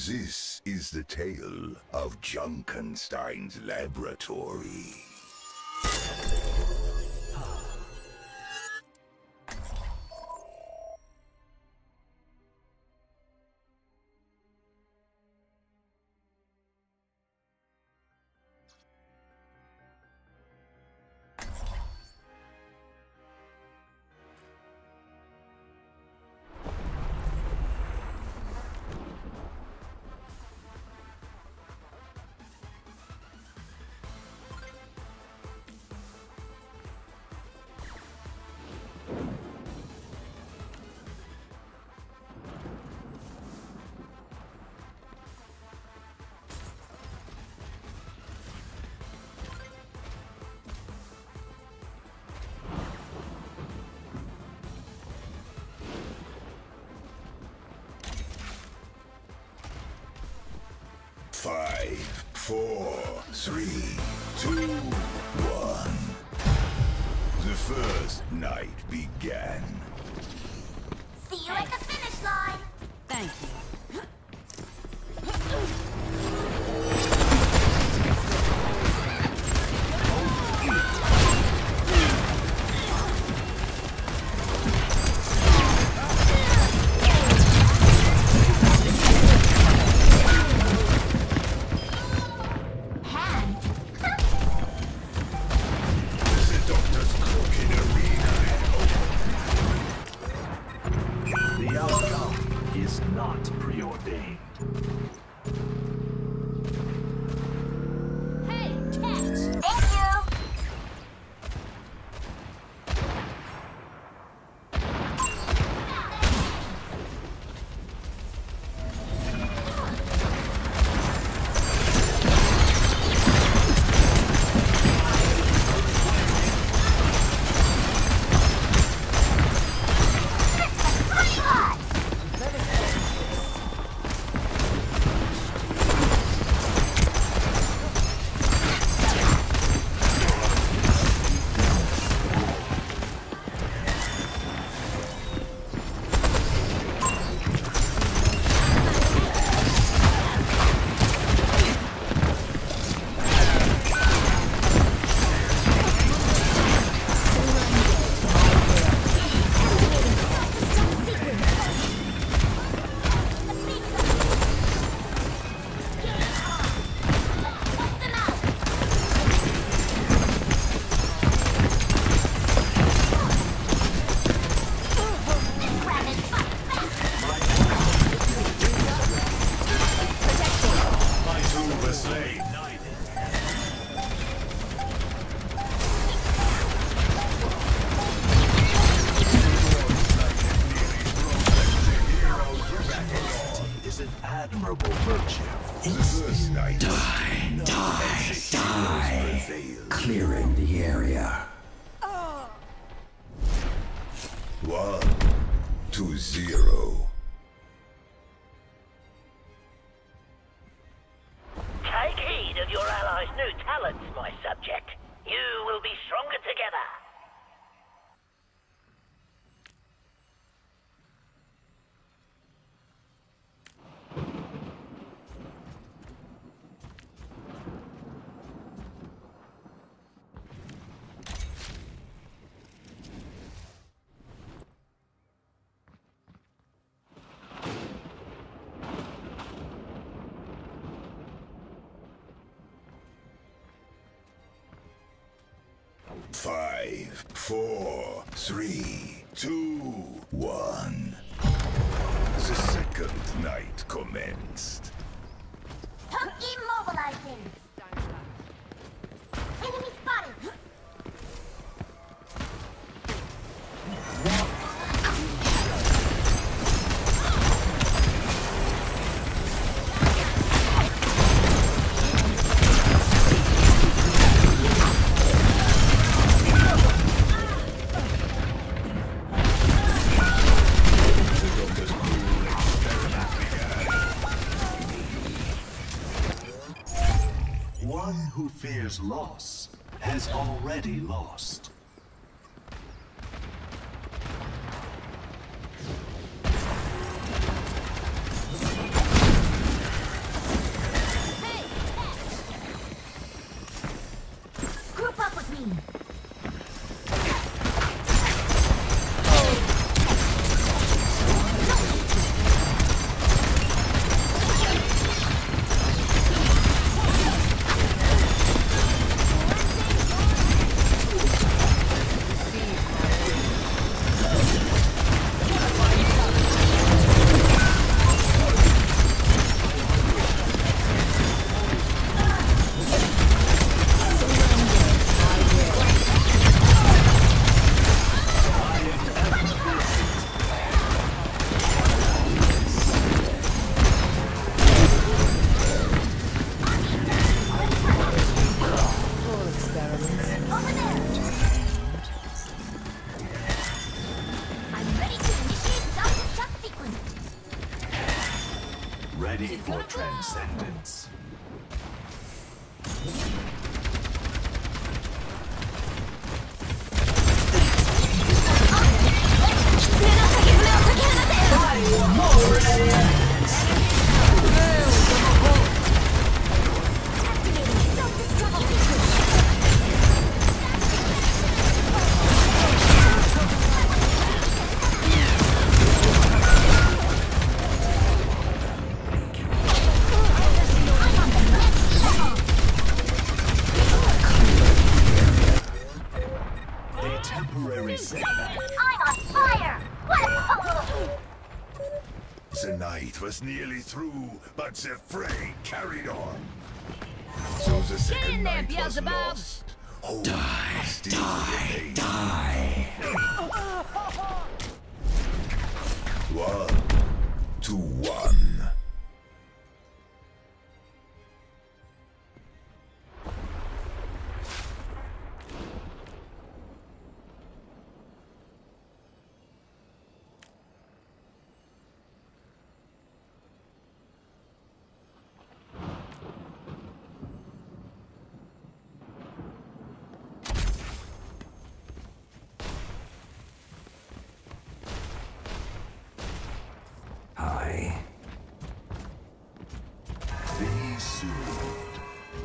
This is the tale of Junkenstein's laboratory. Five, four, three, two, one. The first night began. See you at the finish line. Thank you. Clearing the area. 1-0. Take heed of your allies' new talents, my subject. You will be stronger together. Five, four, three, two, one. The second night commenced. Immobilizing. Enemy spotted. Who fears loss has already lost. Ready for transcendence. I'm on fire! What a The night was nearly through, but the fray carried on. So the second night was lost. Hope still remained. One to one. Be soothed.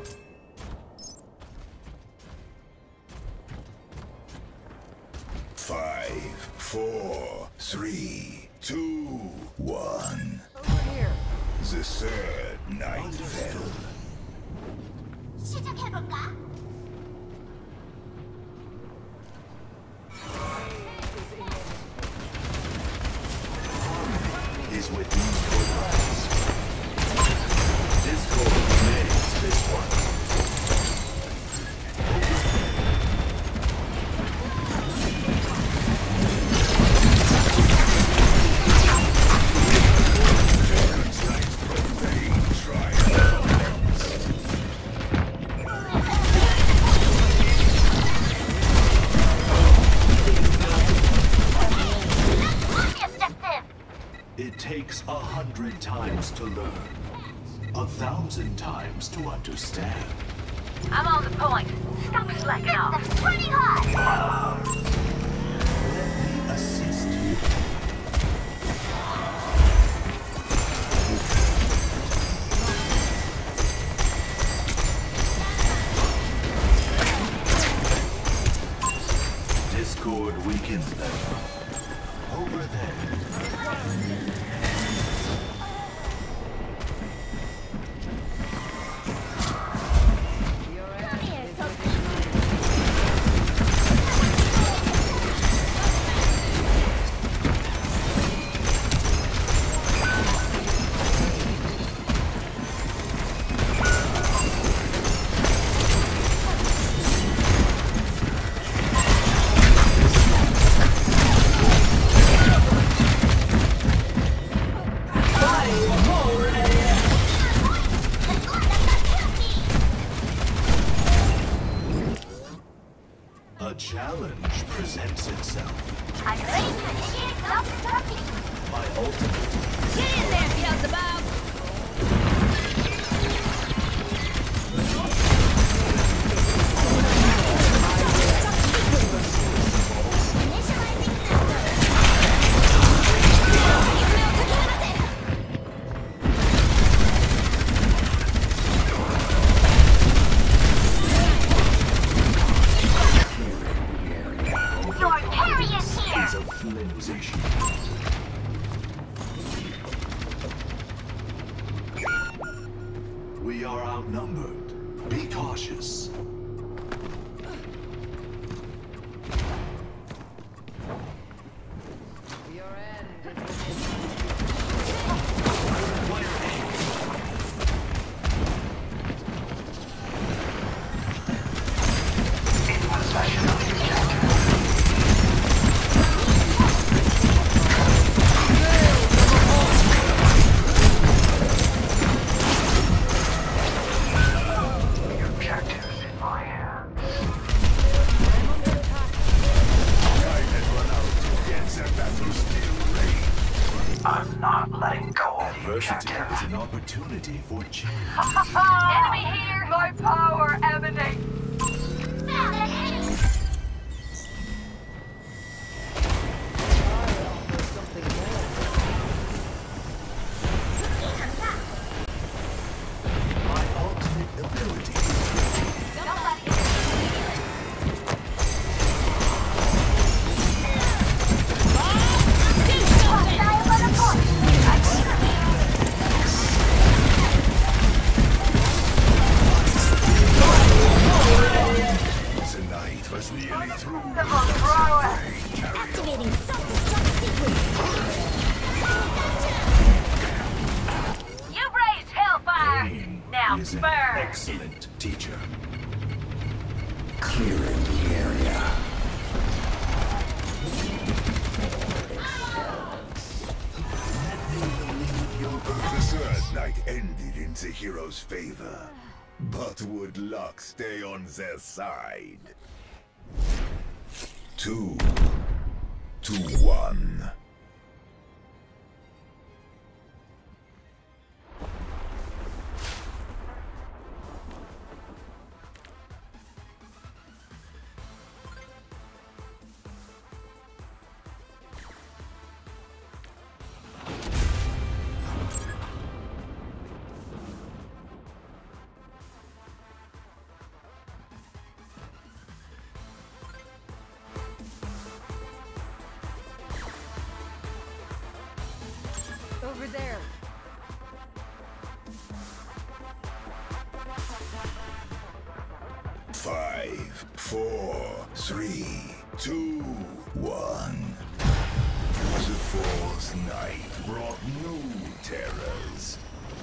5, 4, 3, 2, 1. Over here. The third night fell. 시작해볼까? Is with these programs. Discord remains this one. Junkenstein's profane triumph. It takes 100 times to learn, 1,000 times to understand. I'm on the point. Stop slacking off. That's pretty hot! Let me assist you. Discord weakens them. Over there. A challenge presents itself. I'm ready to initiate self-destruction! My ultimate. Get in there, Beelzebub! Your carry is here! Is a flimsy sheet. We are outnumbered. Be cautious. Objectives in my An opportunity for change. Enemy here! My power emanates! Found an enemy. My ultimate ability. Tonight was nearly through. Activating self-destruct sequence. You raised hellfire! Aim Now is an burn! excellent teacher. Clearing the area. The third night ended in the hero's favor. But would luck stay on their side? 2 to 1. Over there. Five, 4, 3, 2, 1. The fourth night brought new terrors.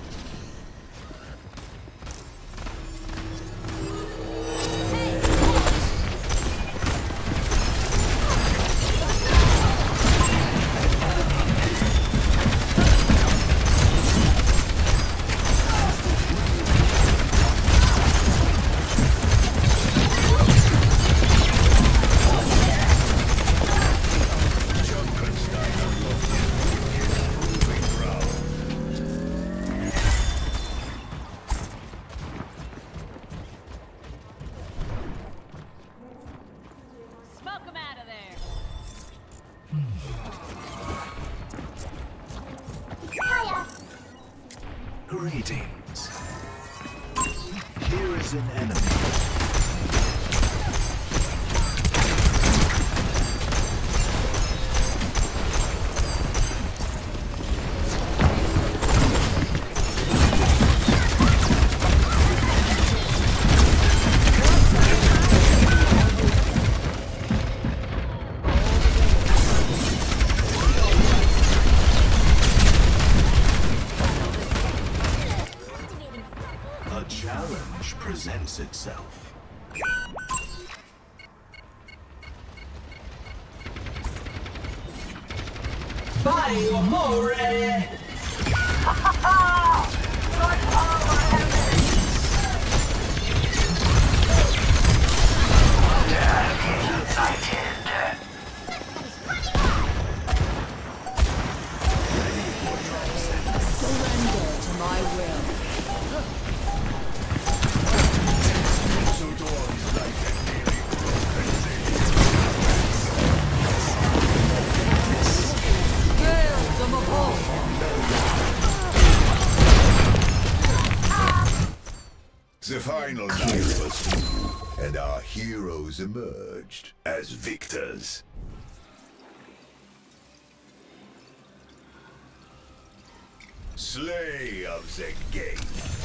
Junkenstein unlocked his proving ground. Smoke him out of there. Hiya. Greetings. Here is an enemy. A challenge presents itself. Body amore! Surrender to my will. So dawn's light had nearly Gale de Mahal. The final night was through, and our heroes emerged as victors. Slay of the game.